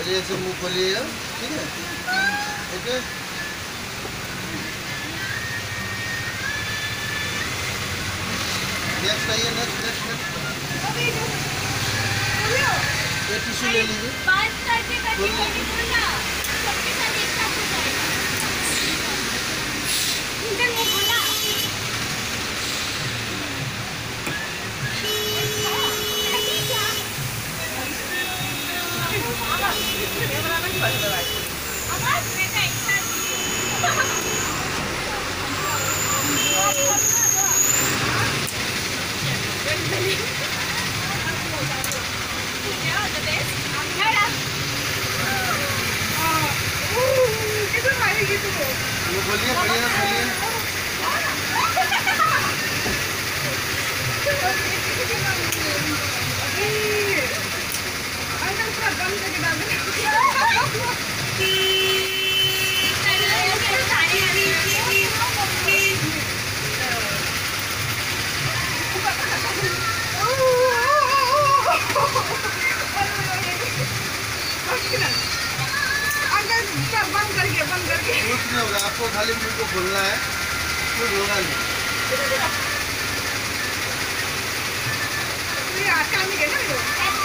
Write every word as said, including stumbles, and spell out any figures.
ये ऐसे मुंह खोलिएगा, ठीक है? ओके। नेक्स्ट आइए, नेक्स्ट नेक्स्ट नेक्स्ट। ये टिश्यू ले लीजिए। बात करते करते कभी बोला सबके साथ एक साथ हो जाएगा। इधर वो बोला आवाज बेटा एक साथ yeah, the best. Shut up. ये बोलिए, बोलिए, बोलिए। अंकल पूरा बंद करके डाल दे। अंकल बंद करके बंद करके कुछ नहीं होगा, आपको खाली मुंह को खोलना है, कुछ होगा नहीं। ये आज काम ही है ना।